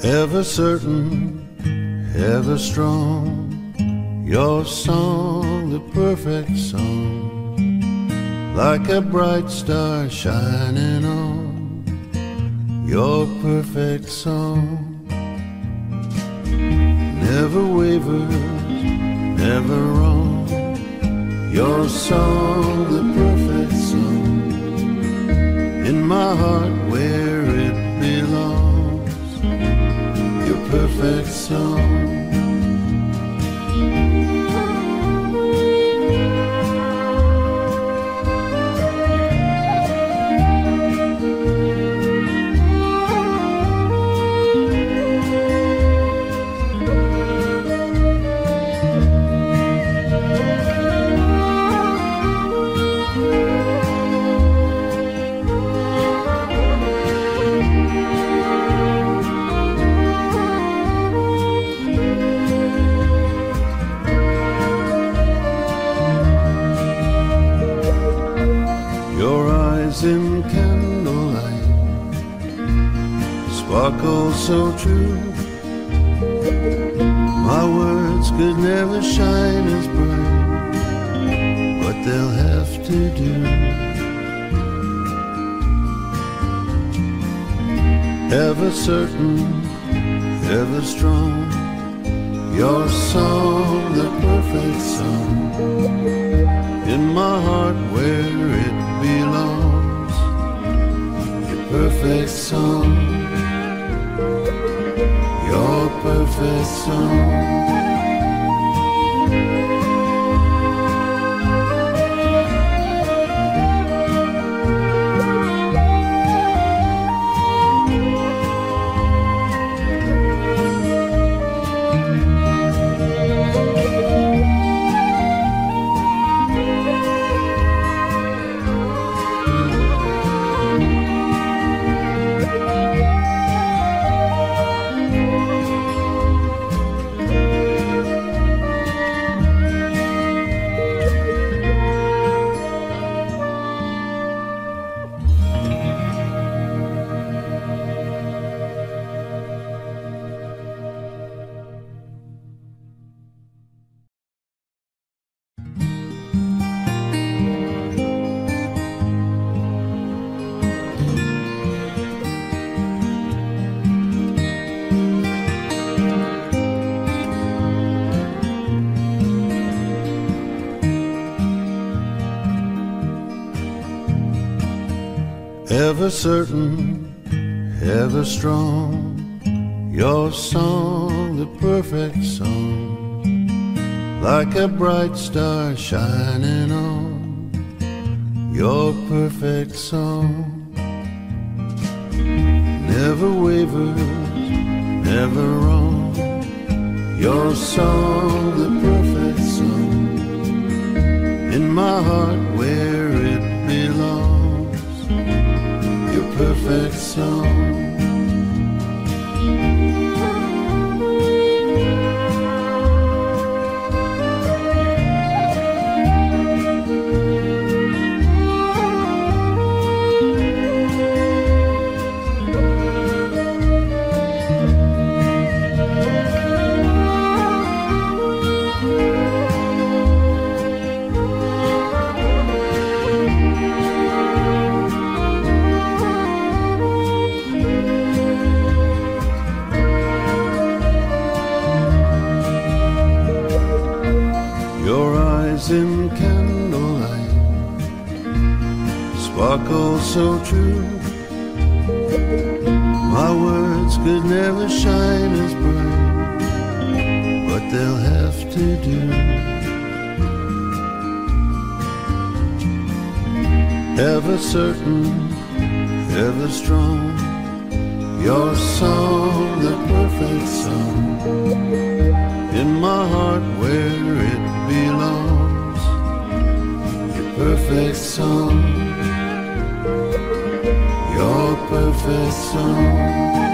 Ever certain, ever strong, your song, the perfect song, like a bright star shining on, your perfect song. Never wavers, never wrong, your song, the perfect song, in my heart where it belongs, your perfect song. Your eyes in candlelight sparkle so true. My words could never shine as bright, but they'll have to do. Ever certain, ever strong, your song, the perfect song, in my heart where it belongs, your perfect song, your perfect song. Ever certain, ever strong, your song, the perfect song, like a bright star shining on, your perfect song. Never wavers, never wrong, your song, the perfect song, in my heart where it belongs, your perfect song. Your eyes in candlelight sparkle so true. My words could never shine as bright, but they'll have to do. Ever certain, ever strong, your song, the perfect song, in my heart where it belongs, your perfect song, your perfect song.